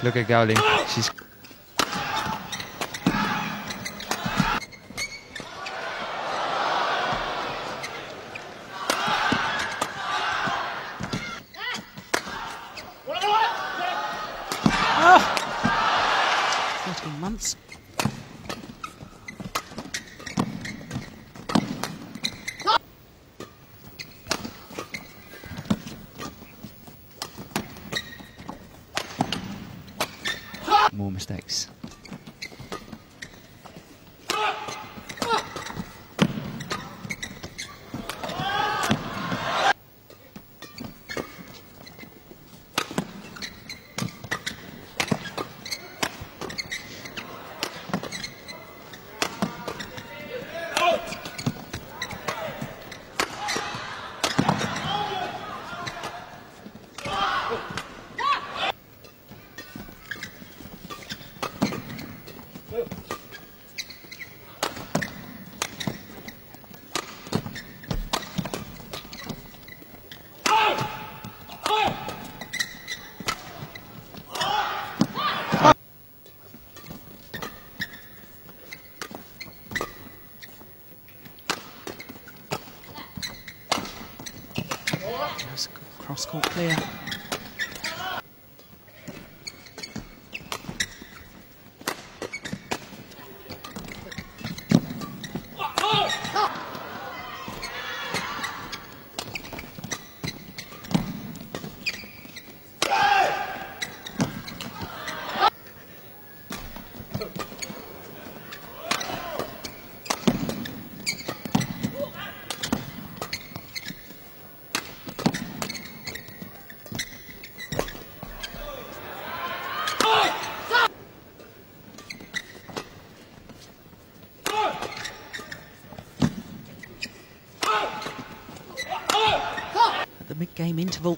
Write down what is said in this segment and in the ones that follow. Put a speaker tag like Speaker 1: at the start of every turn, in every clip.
Speaker 1: Look at Gowling. She's...
Speaker 2: Oh! 13 months.
Speaker 1: More mistakes.
Speaker 2: That's a good cross-court clear. At the mid-game interval.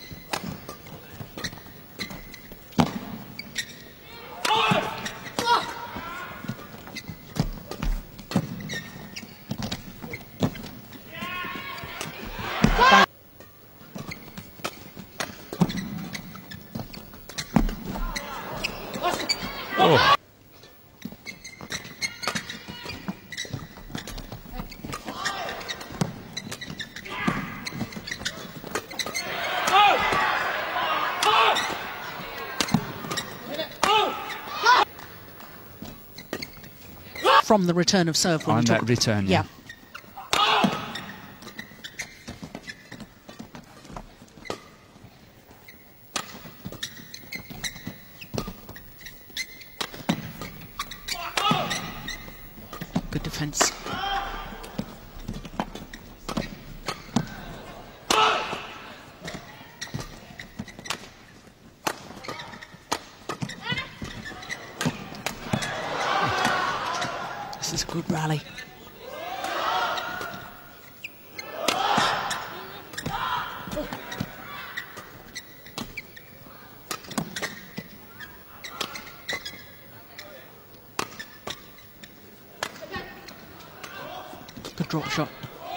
Speaker 1: Oh.
Speaker 2: From the return of serve when
Speaker 1: On
Speaker 2: you
Speaker 1: that
Speaker 2: took
Speaker 1: return,
Speaker 2: yeah. Good defence. This is a good rally. Good drop shot.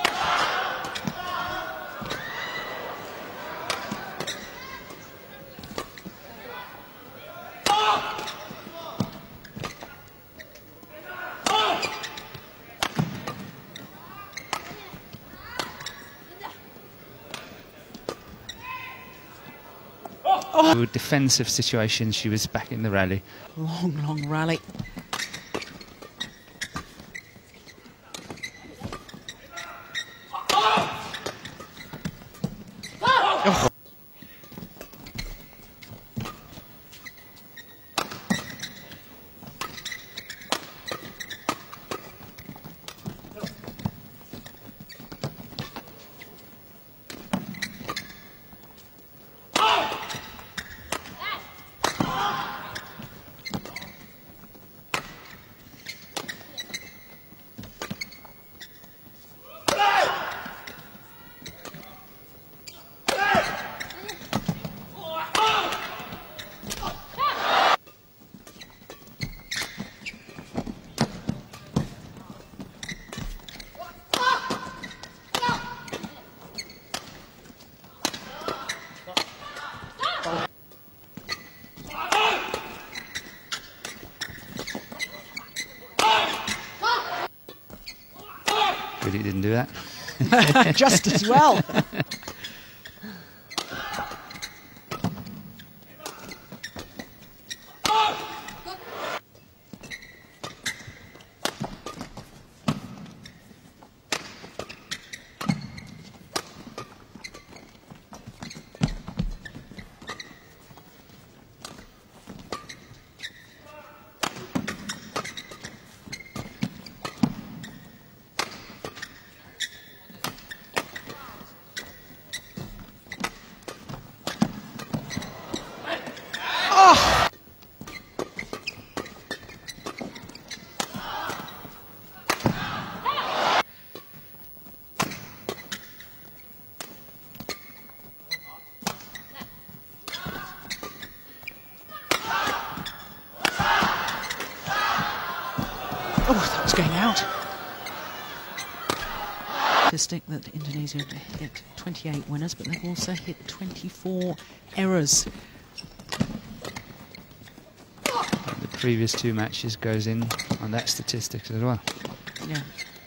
Speaker 1: Good defensive situation, she was back in the rally.
Speaker 2: Long, long rally. Oh.
Speaker 1: Good he didn't do that.
Speaker 2: Just as well. Oh, that was going out. Statistic that Indonesia have hit 28 winners, but they've also hit 24 errors.
Speaker 1: The previous 2 matches goes in on that statistics as well.
Speaker 2: Yeah.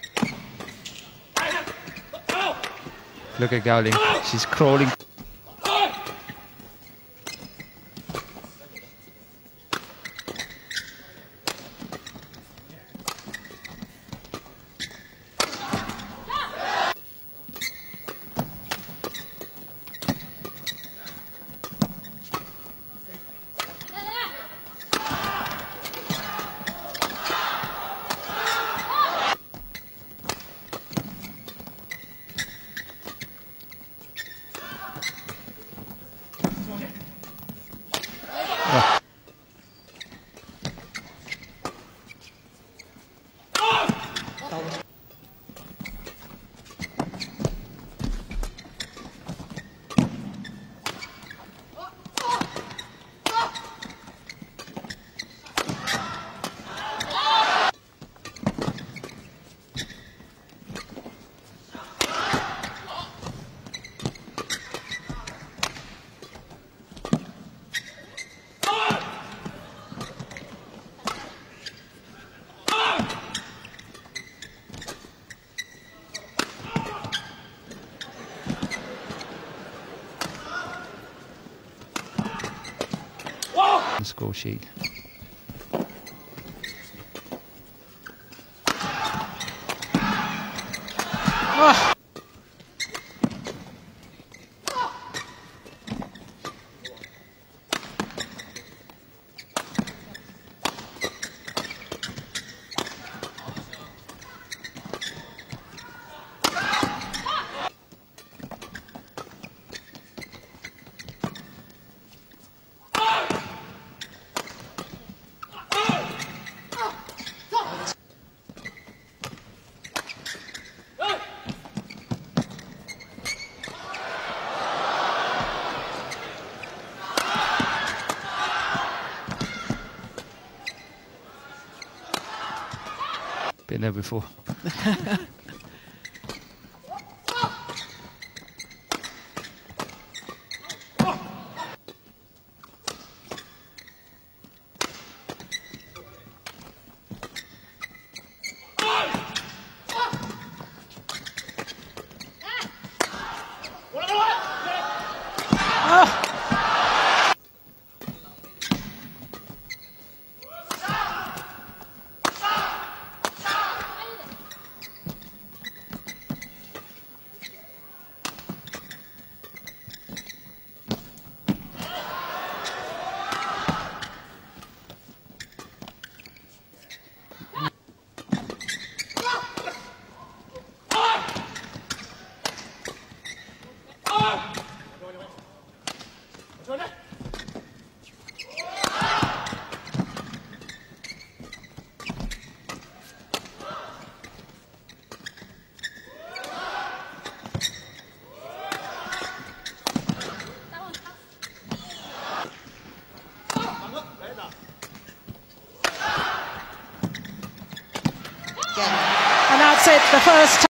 Speaker 1: Look at Gowling. She's crawling. The score sheet. Been there before.
Speaker 2: And that's it, the first time.